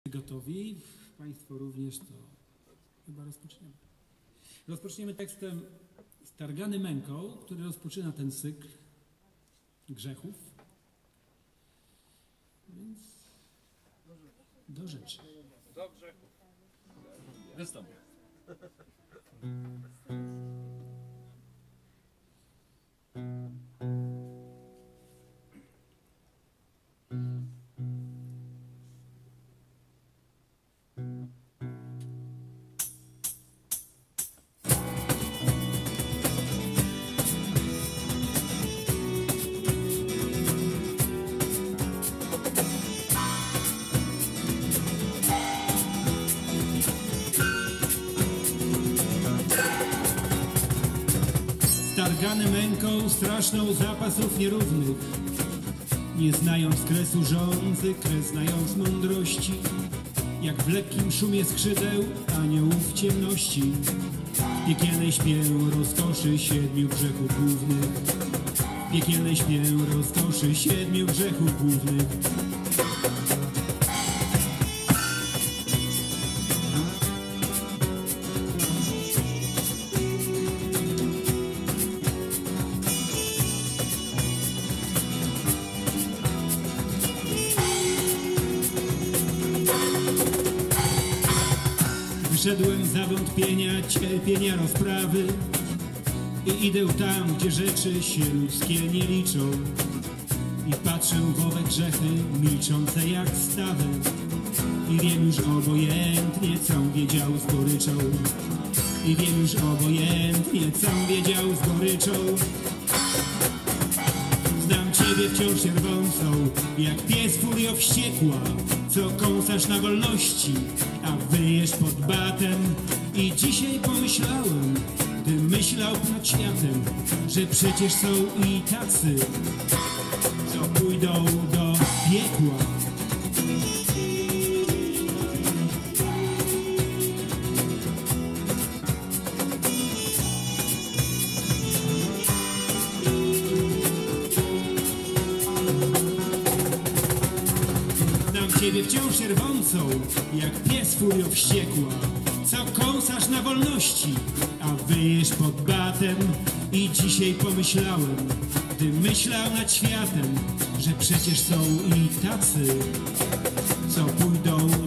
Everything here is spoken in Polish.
Gotowi? Państwo również, to chyba rozpoczniemy. Rozpoczniemy tekstem Stargany męką, który rozpoczyna ten cykl grzechów. Więc do rzeczy. Do grzechów. Wystąpię. Stargany męką straszną zapasów nierównych, nie znając kresu żądzy, kres znając mądrości, jak w lekkim szumie skrzydeł aniołów ciemności, w piekielnej śpię rozkoszy 7 grzechów głównych, w piekielnej śpię rozkoszy 7 grzechów głównych. Wyszedłem z zawątpienia, cierpienia, rozprawy i idę tam, gdzie rzeczy się ludzkie nie liczą, i patrzę w owe grzechy milczące jak stawy i wiem już obojętnie, co wiedział z goryczą, i wiem już obojętnie, co wiedział z goryczą. Znam Ciebie wciąż rwącą, jak pies furio wściekła, co kąsasz na wolności, a wyjesz pod batem. I dzisiaj pomyślałem, gdy myślał nad światem, że przecież są i tacy, co pójdą do piekła. Ciebie wciąż rwącą, jak pies furio wściekła, co kąsasz na wolności, a wyjesz pod batem. I dzisiaj pomyślałem, gdy myślał nad światem, że przecież są i tacy, co pójdą